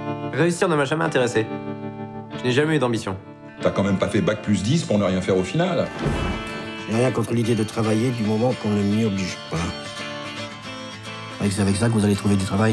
Réussir ne m'a jamais intéressé. Je n'ai jamais eu d'ambition. T'as quand même pas fait bac+10 pour ne rien faire au final. J'ai rien contre l'idée de travailler du moment qu'on ne m'y oblige pas. C'est avec ça que vous allez trouver du travail.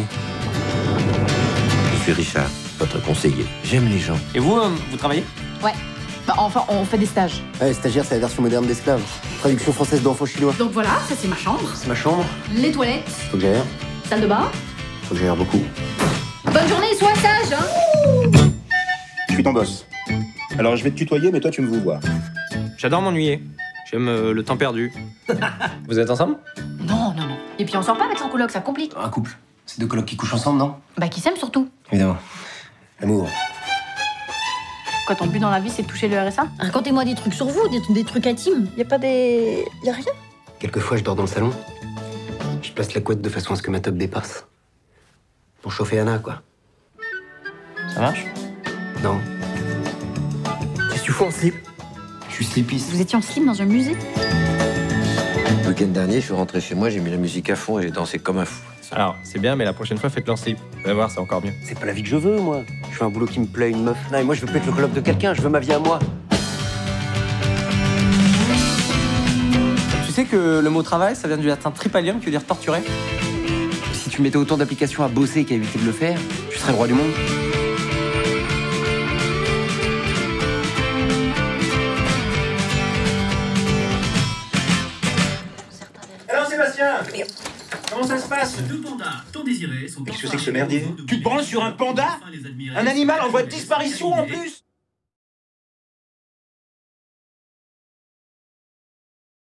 Je suis Richard, votre conseiller. J'aime les gens. Et vous, vous travaillez? Ouais. Bah, enfin, on fait des stages. Ouais, stagiaire, c'est la version moderne d'esclave. Traduction française d'enfant chinois. Donc voilà, ça c'est ma chambre. C'est ma chambre. Les toilettes. Faut que j'aère. Salle de bain. Faut que j'aère beaucoup. Bonne journée, sois sage, hein. Je suis ton boss. Alors je vais te tutoyer, mais toi tu me vous vois. J'adore m'ennuyer. J'aime le temps perdu. Vous êtes ensemble? Non, non, non. Et puis on sort pas avec son coloc, ça complique. Un couple. C'est deux colocs qui couchent ensemble, non? Bah qui s'aime surtout. Évidemment. L'amour. Quoi, ton but dans la vie, c'est de toucher le RSA? Racontez-moi des trucs sur vous, des trucs intimes. Y a pas des... Y a rien? Quelquefois, je dors dans le salon. Je place la couette de façon à ce que ma top dépasse. Pour chauffer Anna, quoi. Ça marche? Non. Qu'est-ce que tu fous en slip? Je suis slipiste. Vous étiez en slip dans un musée? Le week-end dernier, je suis rentré chez moi, j'ai mis la musique à fond et j'ai dansé comme un fou. Alors, c'est bien, mais la prochaine fois, faites-le en slip. Vous allez voir, c'est encore mieux. C'est pas la vie que je veux, moi. Je fais un boulot qui me plaît, une meuf. Non, et moi, je veux pas être le coloc de quelqu'un, je veux ma vie à moi. Tu sais que le mot travail, ça vient du latin tripalium, qui veut dire torturer? Si tu mettais autant d'applications à bosser qu'à éviter de le faire, tu serais le roi du monde. Alors Sébastien, comment ça se passe? Deux pandas, tant désirés, sont Qu'est-ce que c'est que ce merdier? Tu te branles sur un panda? Un animal en voie de disparition en plus?